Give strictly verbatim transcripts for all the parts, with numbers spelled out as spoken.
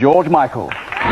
George Michael.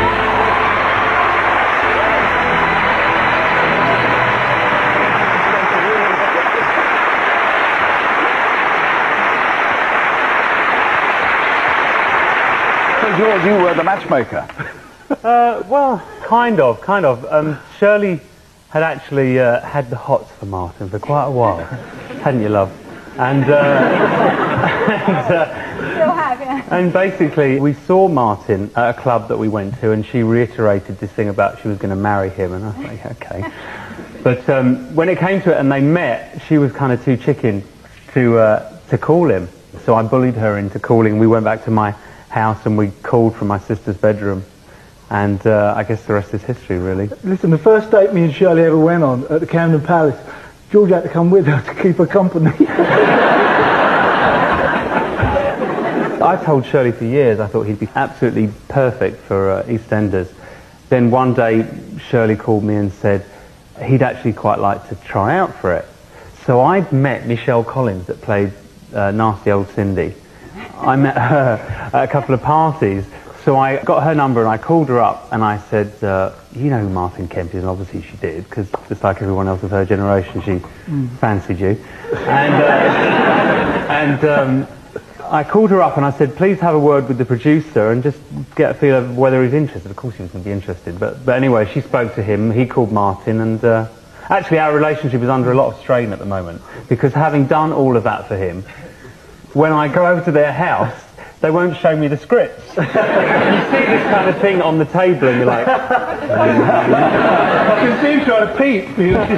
So, George, you were the matchmaker. Uh, well, kind of, kind of. Um, Shirley had actually uh, had the hots for Martin for quite a while, hadn't you, love? And, uh, and, uh, Still have, yeah. and basically, we saw Martin at a club that we went to, and she reiterated this thing about she was going to marry him, and I was like, okay. But um, when it came to it and they met, she was kind of too chicken to uh, to call him. So I bullied her into calling. We went back to my house and we called from my sister's bedroom. And uh, I guess the rest is history, really. Listen, the first date me and Shirley ever went on at the Camden Palace, George had to come with her to keep her company. I told Shirley for years I thought he'd be absolutely perfect for uh, EastEnders. Then one day Shirley called me and said he'd actually quite like to try out for it. So I'd met Michelle Collins that played uh, Nasty Old Cindy. I met her at a couple of parties. So I got her number and I called her up and I said, uh, you know who Martin Kemp is, and obviously she did, because just like everyone else of her generation, she mm. fancied you. And, uh, and um, I called her up and I said, please have a word with the producer and just get a feel of whether he's interested. Of course he was going to be interested, but, but anyway, she spoke to him, he called Martin, and uh, actually our relationship is under a lot of strain at the moment, because having done all of that for him, when I go over to their house, they won't show me the scripts. You see this kind of thing on the table and you're like... I can see him trying to peep.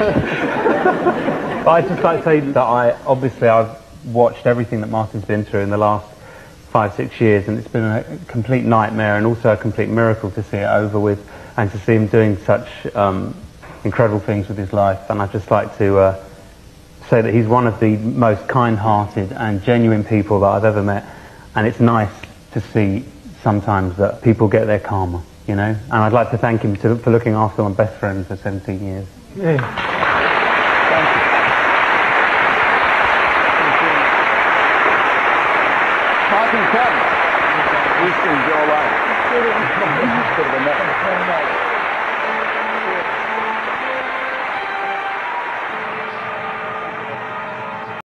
I'd just like to say that I, obviously I've watched everything that Martin's been through in the last five, six years, and it's been a complete nightmare and also a complete miracle to see it over with and to see him doing such um, incredible things with his life. And I'd just like to uh, say that he's one of the most kind-hearted and genuine people that I've ever met. And it's nice to see sometimes that people get their karma, you know? And I'd like to thank him to, for looking after my best friend for seventeen years. Yeah. Thank you. Martin Kemp. He's changed your life.